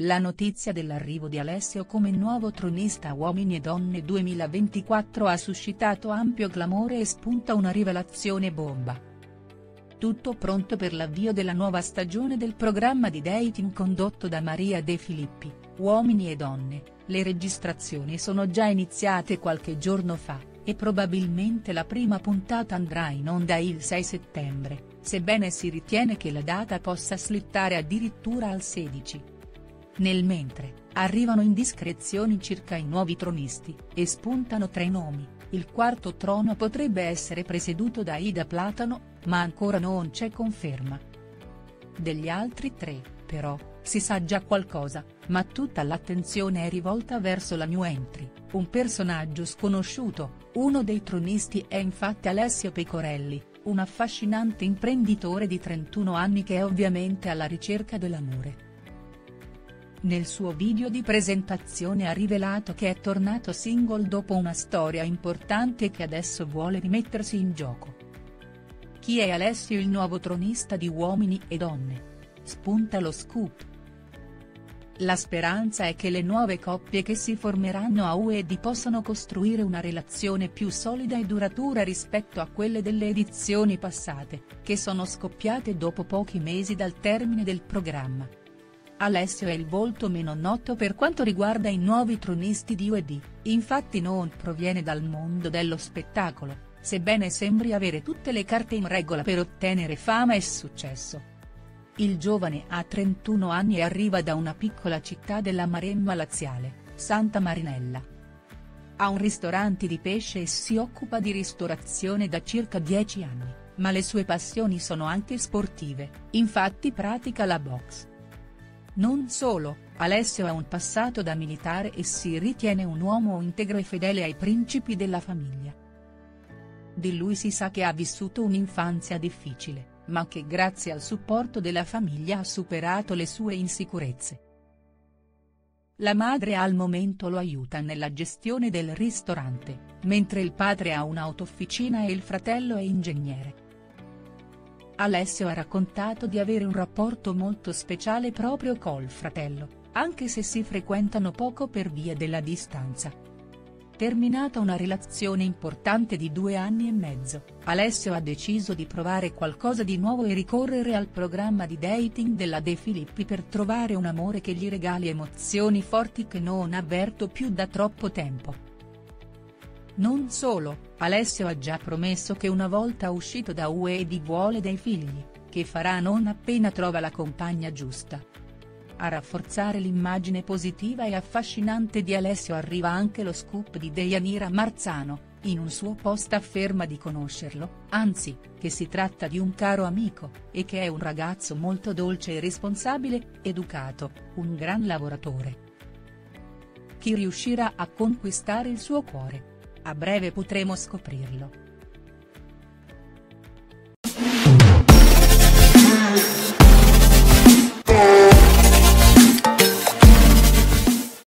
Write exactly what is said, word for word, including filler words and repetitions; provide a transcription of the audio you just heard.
La notizia dell'arrivo di Alessio come nuovo tronista Uomini e Donne duemilaventiquattro ha suscitato ampio clamore e spunta una rivelazione bomba. Tutto pronto per l'avvio della nuova stagione del programma di dating condotto da Maria De Filippi, Uomini e Donne. Le registrazioni sono già iniziate qualche giorno fa, e probabilmente la prima puntata andrà in onda il sei settembre, sebbene si ritiene che la data possa slittare addirittura al sedici. Nel mentre, arrivano indiscrezioni circa i nuovi tronisti, e spuntano tre nomi. Il quarto trono potrebbe essere presieduto da Ida Platano, ma ancora non c'è conferma. Degli altri tre, però, si sa già qualcosa, ma tutta l'attenzione è rivolta verso la new entry, un personaggio sconosciuto. Uno dei tronisti è infatti Alessio Pecorelli, un affascinante imprenditore di trentuno anni che è ovviamente alla ricerca dell'amore. Nel suo video di presentazione ha rivelato che è tornato single dopo una storia importante e che adesso vuole rimettersi in gioco. Chi è Alessio, il nuovo tronista di Uomini e Donne? Spunta lo scoop. La speranza è che le nuove coppie che si formeranno a U E D possano costruire una relazione più solida e duratura rispetto a quelle delle edizioni passate, che sono scoppiate dopo pochi mesi dal termine del programma. Alessio è il volto meno noto per quanto riguarda i nuovi tronisti di U E D, infatti non proviene dal mondo dello spettacolo, sebbene sembri avere tutte le carte in regola per ottenere fama e successo. Il giovane ha trentuno anni e arriva da una piccola città della Maremma laziale, Santa Marinella. Ha un ristorante di pesce e si occupa di ristorazione da circa dieci anni, ma le sue passioni sono anche sportive, infatti pratica la boxe. Non solo, Alessio ha un passato da militare e si ritiene un uomo integro e fedele ai principi della famiglia. Di lui si sa che ha vissuto un'infanzia difficile, ma che grazie al supporto della famiglia ha superato le sue insicurezze. La madre al momento lo aiuta nella gestione del ristorante, mentre il padre ha un'autofficina e il fratello è ingegnere. Alessio ha raccontato di avere un rapporto molto speciale proprio col fratello, anche se si frequentano poco per via della distanza. Terminata una relazione importante di due anni e mezzo, Alessio ha deciso di provare qualcosa di nuovo e ricorrere al programma di dating della De Filippi per trovare un amore che gli regali emozioni forti che non ha avverto più da troppo tempo. Non solo, Alessio ha già promesso che una volta uscito da U E D vuole dei figli, che farà non appena trova la compagna giusta. A rafforzare l'immagine positiva e affascinante di Alessio arriva anche lo scoop di Deianira Marzano, in un suo post afferma di conoscerlo, anzi, che si tratta di un caro amico, e che è un ragazzo molto dolce e responsabile, educato, un gran lavoratore. Chi riuscirà a conquistare il suo cuore? A breve potremo scoprirlo.